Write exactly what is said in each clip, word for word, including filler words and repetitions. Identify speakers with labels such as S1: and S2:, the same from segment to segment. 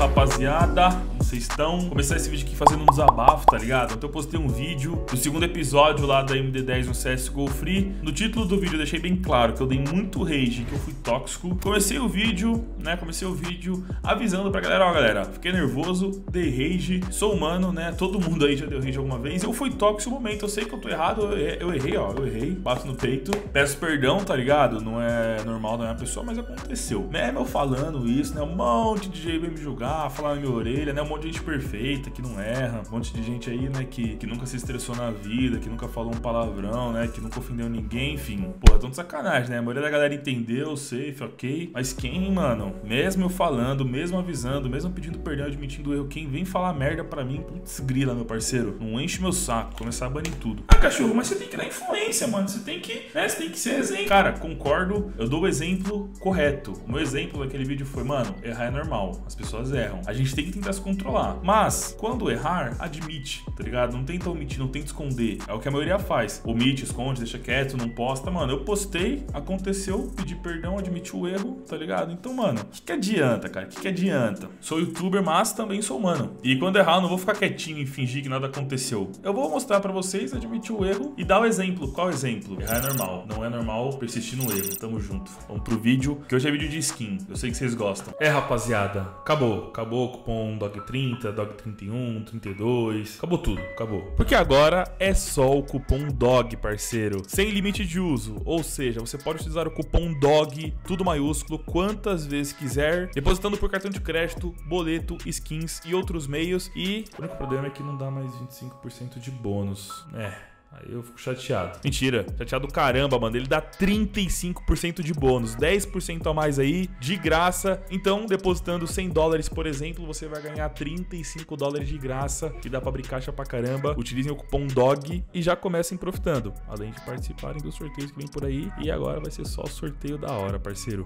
S1: rapaziada, como vocês estão? Vou começar esse vídeo aqui fazendo um desabafo, tá ligado? Então eu postei um vídeo do segundo episódio lá da M D dez no C S G O Free. No título do vídeo eu deixei bem claro que eu dei muito rage, que eu fui tóxico. Comecei o vídeo, né? Comecei o vídeo avisando pra galera, ó galera, fiquei nervoso, dei rage, sou humano, né? Todo mundo aí já deu rage alguma vez. Eu fui tóxico no momento, eu sei que eu tô errado, eu errei, eu errei, ó, eu errei, bato no peito, peço perdão, tá ligado? Não é normal da minha pessoa, mas aconteceu. Mesmo eu falando isso, né? Um monte de gente veio me julgar, falar na minha orelha, né? Um monte de gente perfeita, que não erra, um monte de gente aí, né? Que, que nunca se estressou na vida, que nunca falou um palavrão, né? Que nunca ofendeu ninguém, enfim. Pô, tão de sacanagem, né? A maioria da galera entendeu, safe, ok. Mas quem, mano, mesmo eu falando, mesmo avisando, mesmo pedindo perdão, admitindo o erro, quem vem falar merda pra mim, putz, grila, meu parceiro. Não enche meu saco, começar a banir tudo. Ah, cachorro, mas você tem que dar influência, mano. Você tem que, né? Você tem que ser exemplo. Cara, concordo, eu dou o exemplo correto. O meu exemplo daquele vídeo foi, mano, errar é normal. As pessoas erram. A gente tem que tentar se controlar. Mas, quando errar, admite, tá ligado? Não tenta omitir, não tenta esconder. É o que a maioria faz. Omite, esconde, deixa quieto, não posta. Mano, eu postei, aconteceu, pedi perdão, admiti o erro, tá ligado? Então, mano, o que, que adianta, cara? O que, que adianta? Sou youtuber, mas também sou humano. E quando errar, eu não vou ficar quietinho e fingir que nada aconteceu. Eu vou mostrar pra vocês, admitir o erro e dar o exemplo. Qual exemplo? Errar é normal. Não é normal persistir no erro. Tamo junto. Vamos pro vídeo, que hoje é vídeo de skin. Eu sei que vocês gostam. É, rapaziada, acabou. Acabou o cupom D O G trinta, D O G trinta e um, trinta e dois. Acabou tudo, acabou. Porque agora é só o cupom D O G, parceiro. Sem limite de uso. Ou seja, você pode utilizar o cupom D O G, tudo maiúsculo, quantas vezes quiser, depositando por cartão de crédito, boleto, skins e outros meios. E o único problema é que não dá mais vinte e cinco por cento de bônus. É. Aí eu fico chateado. Mentira, chateado caramba, mano. Ele dá trinta e cinco por cento de bônus, dez por cento a mais aí, de graça. Então, depositando cem dólares, por exemplo, você vai ganhar trinta e cinco dólares de graça, que dá pra abrir caixa pra caramba. Utilizem o cupom D O G e já comecem profitando, além de participarem dos sorteios que vem por aí. E agora vai ser só sorteio da hora, parceiro.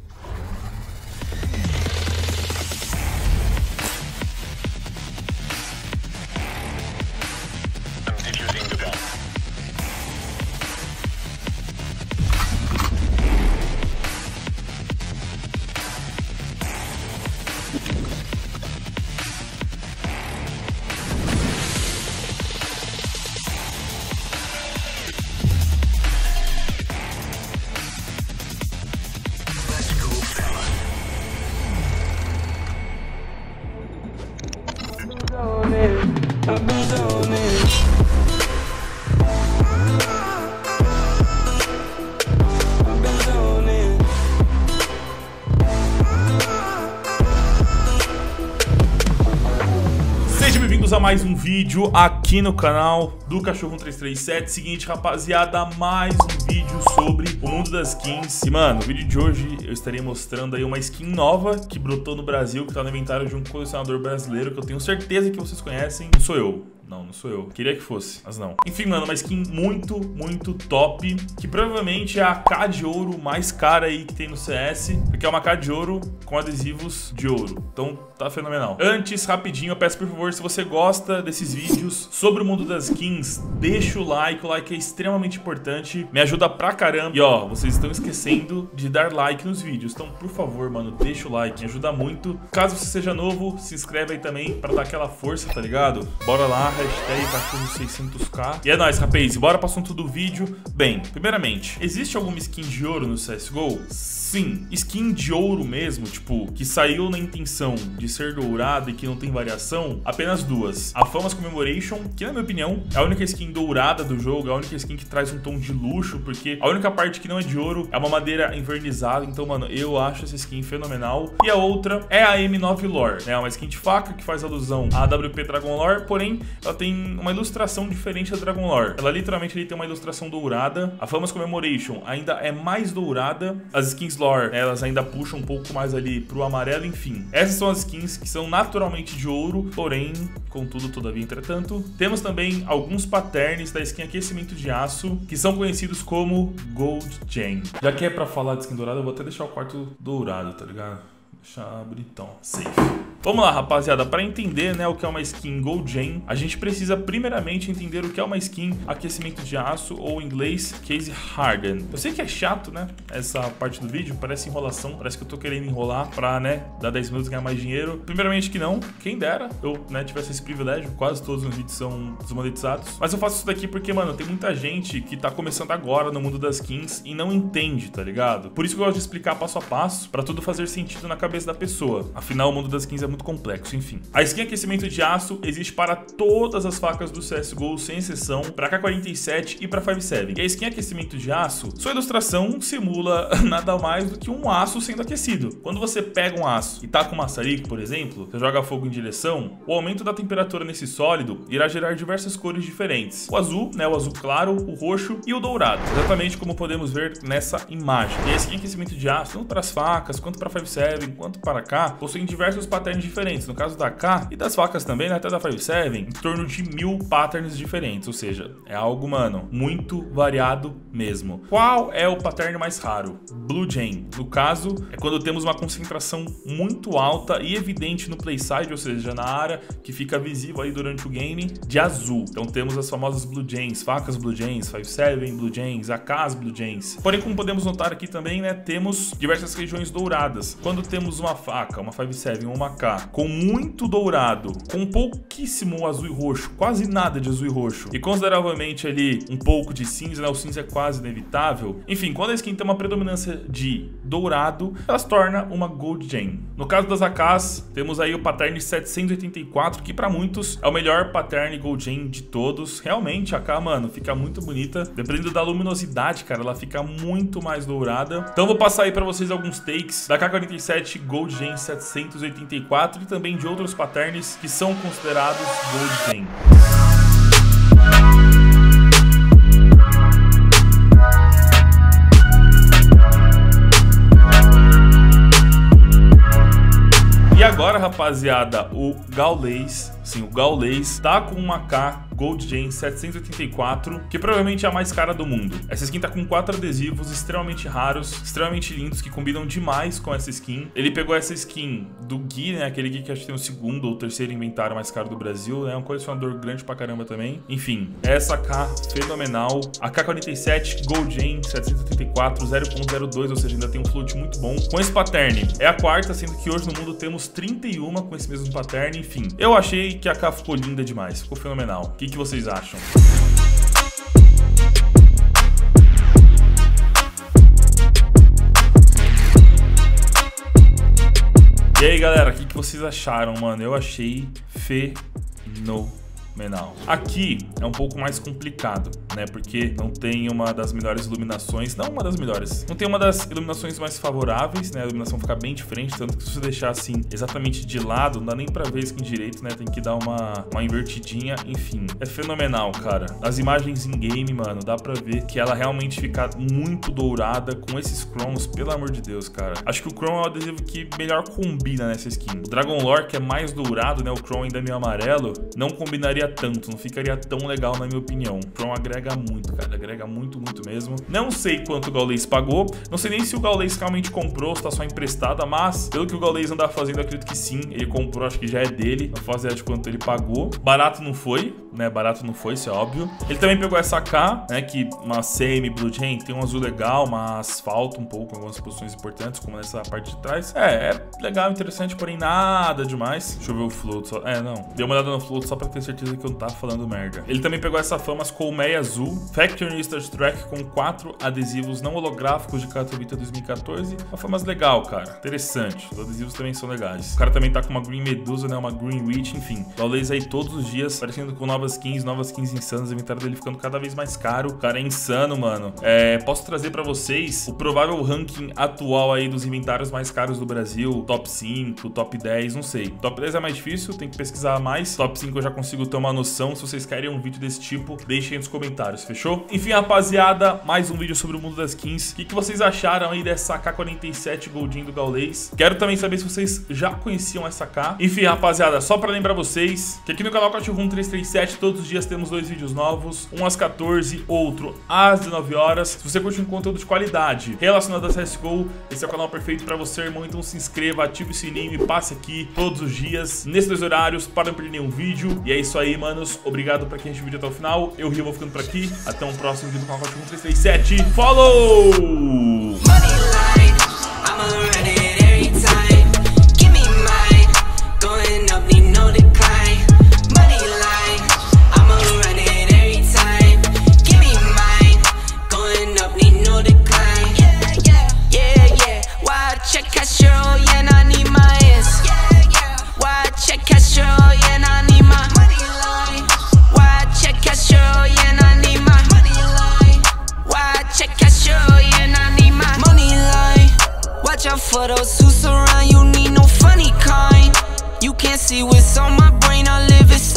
S1: Sejam bem-vindos a mais um vídeo aqui no canal do Cachorro um três três sete. Seguinte, rapaziada, mais um vídeo sobre o mundo das skins. E, mano, no vídeo de hoje eu estarei mostrando aí uma skin nova que brotou no Brasil, que tá no inventário de um colecionador brasileiro, que eu tenho certeza que vocês conhecem. Não sou eu. Não, não sou eu. Queria que fosse, mas não. Enfim, mano, uma skin muito, muito top, que provavelmente é a K de ouro mais cara aí que tem no C S, porque é uma K de ouro com adesivos de ouro. Então, tá fenomenal. Antes, rapidinho, eu peço por favor, se você gosta desses vídeos sobre o mundo das skins, deixa o like. O like é extremamente importante, me ajuda pra caramba. E ó, vocês estão esquecendo de dar like nos vídeos. Então, por favor, mano, deixa o like, me ajuda muito. Caso você seja novo, se inscreve aí também pra dar aquela força, tá ligado? Bora lá. Hashtag cachorro seiscentos k. E é nóis, rapaz. Bora pro assunto do vídeo. Bem, primeiramente, existe alguma skin de ouro no C S G O? Sim. Skin de ouro mesmo, tipo, que saiu na intenção de ser dourada e que não tem variação, apenas duas. A Famous Commemoration, que na minha opinião é a única skin dourada do jogo, é a única skin que traz um tom de luxo, porque a única parte que não é de ouro é uma madeira invernizada. Então, mano, eu acho essa skin fenomenal. E a outra é a M nove Lore, né? Uma skin de faca que faz alusão à A W P Dragon Lore, porém ela tem uma ilustração diferente da Dragon Lore. Ela literalmente ele tem uma ilustração dourada. A Famous Commemoration ainda é mais dourada. As skins Lore, né, elas ainda puxam um pouco mais ali pro amarelo, enfim. Essas são as skins que são naturalmente de ouro, porém, contudo, todavia, entretanto, temos também alguns patterns da skin Aquecimento de Aço, que são conhecidos como Gold Gem. Já que é pra falar de skin dourada, eu vou até deixar o quarto dourado, tá ligado? Deixar bonitão. Safe. Vamos lá, rapaziada, para entender, né, o que é uma skin Gold Gen, a gente precisa primeiramente entender o que é uma skin aquecimento de aço, ou em inglês Case Harden. Eu sei que é chato, né, essa parte do vídeo, parece enrolação, parece que eu tô querendo enrolar pra, né, dar dez minutos e ganhar mais dinheiro. Primeiramente que não, quem dera eu, né, tivesse esse privilégio, quase todos os vídeos são desmonetizados, mas eu faço isso daqui porque, mano, tem muita gente que tá começando agora no mundo das skins e não entende, tá ligado? Por isso que eu gosto de explicar passo a passo, pra tudo fazer sentido na cabeça da pessoa. Afinal, o mundo das skins é muito complexo, enfim. A skin aquecimento de aço existe para todas as facas do C S G O, sem exceção, para K quarenta e sete e para cinco sete. E a skin aquecimento de aço, sua ilustração simula nada mais do que um aço sendo aquecido. Quando você pega um aço e taca um maçarico, por exemplo, você joga fogo em direção, o aumento da temperatura nesse sólido irá gerar diversas cores diferentes. O azul, né, o azul claro, o roxo e o dourado. Exatamente como podemos ver nessa imagem. E a skin aquecimento de aço, tanto para as facas, quanto para cinco sete, quanto para K, possuem diversos patterns diferentes. No caso da K e das facas também, né, até da cinco sete, em torno de mil patterns diferentes. Ou seja, é algo, mano, muito variado mesmo. Qual é o pattern mais raro? Blue Gen. No caso, é quando temos uma concentração muito alta e evidente no playside, ou seja, na área que fica visível aí durante o game, de azul. Então temos as famosas Blue Gens, facas Blue Gens, cinco sete Blue Gens, A Ks Blue Gens. Porém, como podemos notar aqui também, né, temos diversas regiões douradas. Quando temos uma faca, uma cinco sete ou uma K com muito dourado, com pouquíssimo azul e roxo, quase nada de azul e roxo, e consideravelmente ali um pouco de cinza, né, o cinza é quase inevitável. Enfim, quando a skin tem uma predominância de dourado, ela se torna uma Gold Gen. No caso das A Ks, temos aí o pattern setecentos e oitenta e quatro, que para muitos é o melhor pattern Gold Gen de todos. Realmente, a K, mano, fica muito bonita. Dependendo da luminosidade, cara, ela fica muito mais dourada. Então vou passar aí para vocês alguns takes da K quarenta e sete Gold Gen setecentos e oitenta e quatro e também de outros patterns que são considerados Gold Gen. E agora, rapaziada, o Gaules, sim, o Gaules tá com uma K Gold Gen setecentos e oitenta e quatro, que provavelmente é a mais cara do mundo. Essa skin tá com quatro adesivos extremamente raros, extremamente lindos, que combinam demais com essa skin. Ele pegou essa skin do Gui, né, aquele Gui que acho que tem o segundo ou terceiro inventário mais caro do Brasil, né, um colecionador grande pra caramba também. Enfim, essa K fenomenal. A K quarenta e sete Gold Gen setecentos e oitenta e quatro zero ponto zero dois, ou seja, ainda tem um float muito bom. Com esse pattern, é a quarta, sendo que hoje no mundo temos trinta e uma com esse mesmo pattern. Enfim, eu achei que a K ficou linda demais, ficou fenomenal. O que, que vocês acham? E aí, galera, o que, que vocês acharam, mano? Eu achei fenomenal. Aqui é um pouco mais complicado, né? Porque não tem uma das melhores iluminações, não uma das melhores, não tem uma das iluminações mais favoráveis, né? A iluminação fica bem diferente, tanto que se você deixar assim exatamente de lado, não dá nem pra ver a skin direito, né? Tem que dar uma, uma invertidinha, enfim. É fenomenal, cara. As imagens em game, mano, dá pra ver que ela realmente fica muito dourada com esses chromos, pelo amor de Deus, cara. Acho que o chrome é o adesivo que melhor combina nessa skin. O Dragon Lore, que é mais dourado, né? O chrome ainda é meio amarelo, não combinaria tanto, não ficaria tão legal na minha opinião. O chrome agrega muito, cara, agrega muito, muito mesmo. Não sei quanto o Gaules pagou, não sei nem se o Gaules realmente comprou, se tá só emprestada, mas pelo que o Gaules anda fazendo, acredito que sim, ele comprou, acho que já é dele, não faço ideia de quanto ele pagou. Barato não foi, né, barato não foi, isso é óbvio. Ele também pegou essa K, né, que uma semi Blue Gen, tem um azul legal, mas falta um pouco em algumas posições importantes, como nessa parte de trás. É, é legal, interessante, porém nada demais. Deixa eu ver o float só. É, não, dei uma olhada no float só pra ter certeza que eu não tava falando merda. Ele também pegou essa Famas Colmeia Azul, Factory Start Track com quatro adesivos não holográficos de Katowice dois mil e quatorze. Uma Famas legal, cara, interessante. Os adesivos também são legais. O cara também tá com uma Green Medusa, né, uma Green Witch, enfim. Gaules aí todos os dias, aparecendo com novas skins, novas skins insanas, o inventário dele ficando cada vez mais caro. O cara é insano, mano. É, posso trazer pra vocês o provável ranking atual aí dos inventários mais caros do Brasil, top cinco, top dez, não sei. Top dez é mais difícil, tem que pesquisar mais. Top cinco eu já consigo ter uma uma noção. Se vocês querem um vídeo desse tipo, deixem nos comentários, fechou? Enfim, rapaziada, mais um vídeo sobre o mundo das skins. O que, que vocês acharam aí dessa A K quarenta e sete Goldin do Gaules? Quero também saber se vocês já conheciam essa A K. Enfim, rapaziada, só pra lembrar vocês que aqui no canal Caught Room três três sete todos os dias temos dois vídeos novos, um às quatorze, outro às dezenove horas. Se você curte um conteúdo de qualidade relacionado a C S G O, esse é o canal perfeito pra você, irmão. Então se inscreva, ative o sininho e passe aqui todos os dias, nesses dois horários, para não perder nenhum vídeo. E é isso aí, manos. Obrigado pra quem assistiu o vídeo até o final. Eu, Rio, vou ficando por aqui. Até um próximo vídeo do canal Caught Room três três sete. Falou!
S2: For those who surround you, need no funny kind. You can't see what's on my brain, I live it.